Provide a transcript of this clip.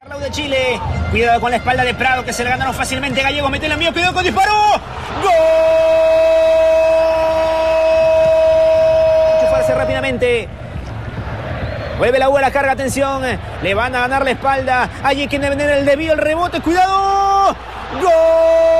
De Chile, cuidado con la espalda de Prado que se le ganaron fácilmente. Gallego mete el envío, cuidado con disparo. ¡Gol! Enchufarse rápidamente. Vuelve la U a la carga, atención. Le van a ganar la espalda. Allí quien debe tener el desvío, el rebote, cuidado. ¡Gol!